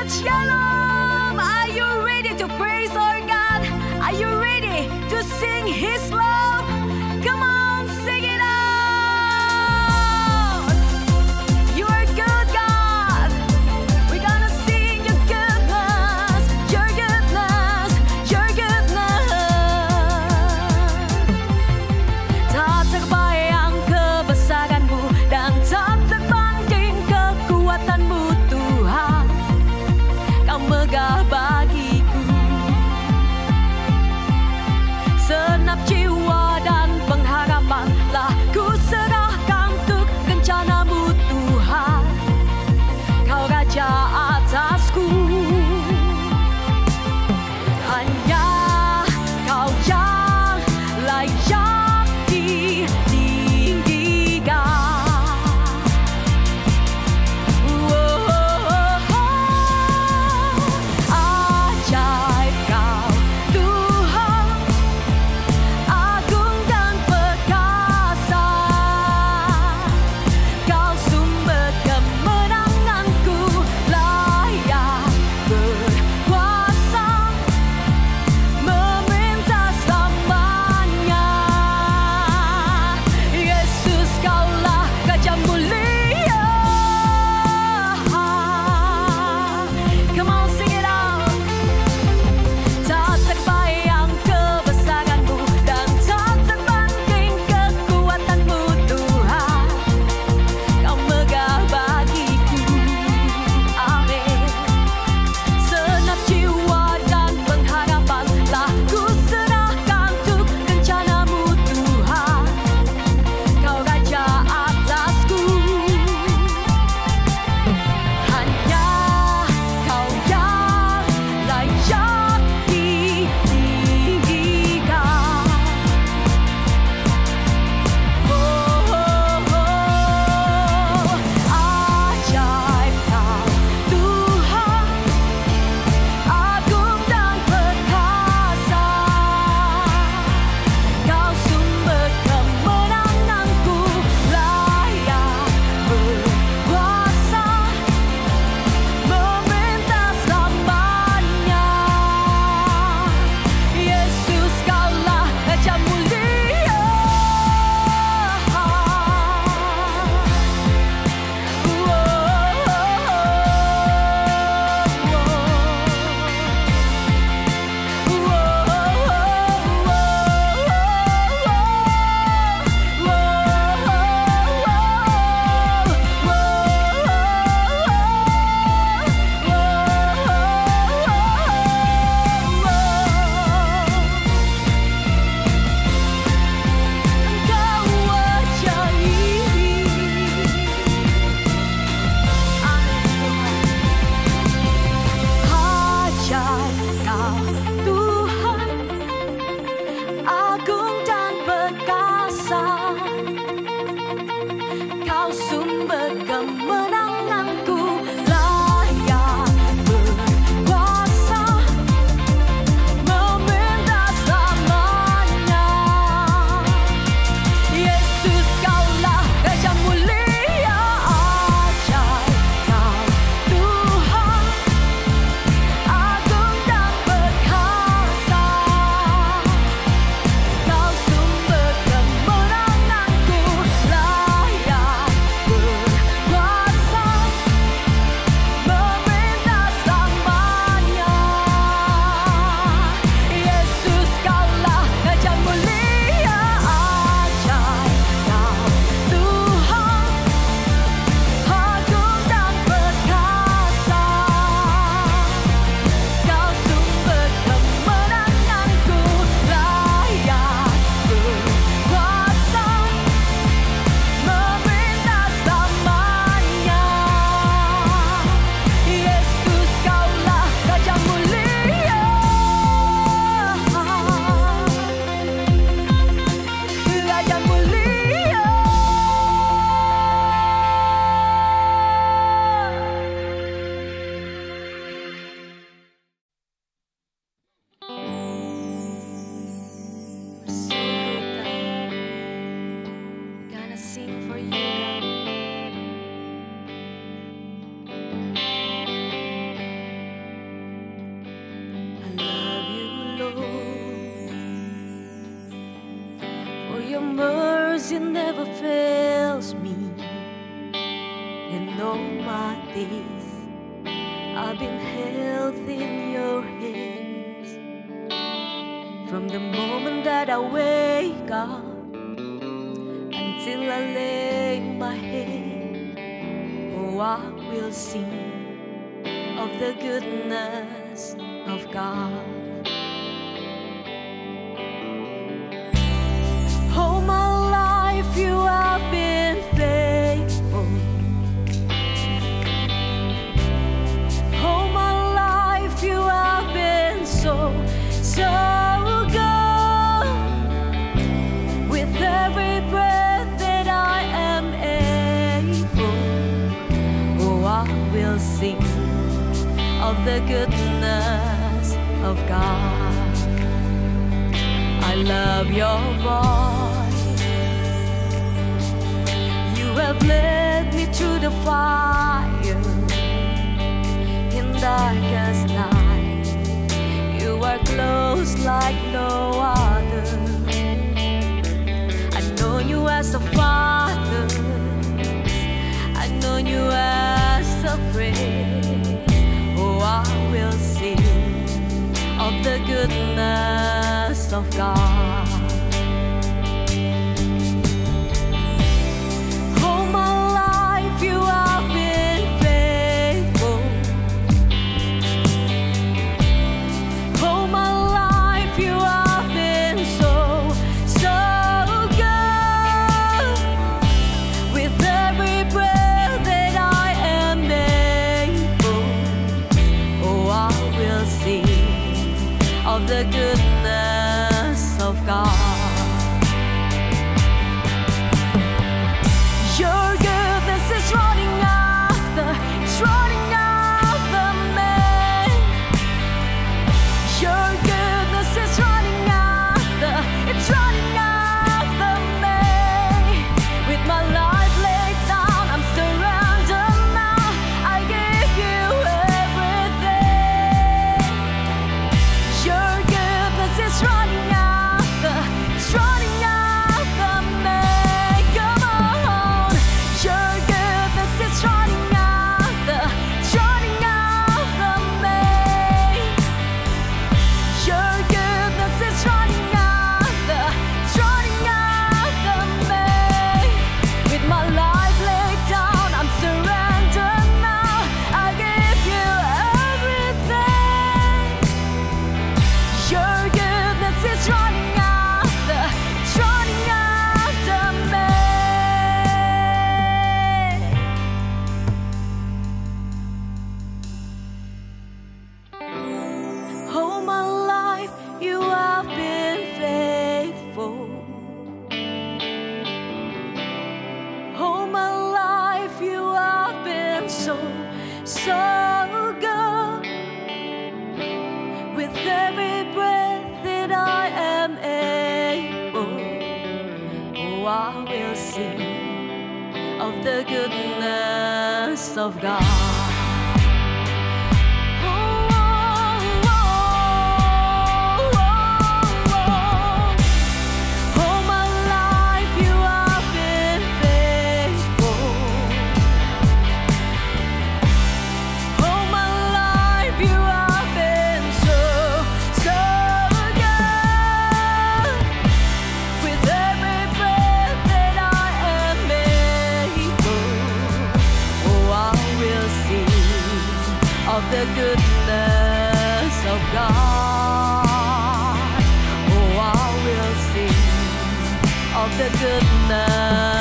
Shalom! Are you ready to praise our God? Are you ready to sing His love? Come on, sing it out! You are good, God. We're gonna sing your goodness, your goodness, your goodness. Tak terbayang kebesaran-Mu dan tak terbanding kekuatan-Mu, Tuhan. Kau never fails me. In all my days, I've been held in your hands. From the moment that I wake up until I lay my head, oh, I will sing of the goodness of God. All my life you have been faithful. All my life you have been so good. With every breath that I am able, oh, I will sing of the goodness of God. I love your voice. You have led me through the fire in darkest night. You are close like no other. I know you as a father. I know you as a friend. Oh, I will sing of the goodness of God. All my life you have been faithful. All my life you have been so good. With every breath that I am able, oh, I will sing of the goodness of God. Your goodness is running after, it's running after me. Your goodness is running after, it's running after me. With my life laid down, I'm surrendered now. I give you everything. Your goodness is running after, it's running after me. Come on. Your goodness is running after, it's running after me. Your goodness is running after, it's running after me. With my life laid down, I'm surrendered now. I give you everything. Your goodness is running after, it's running after me. All my life you have been faithful. All my life you have been so good. With every breath that I am able, oh, I will sing of the goodness of God. All my life you have been faithful. All my life you have been so good. With every breath that I am able, oh, I will sing of the goodness of God. Oh, I will sing of the goodness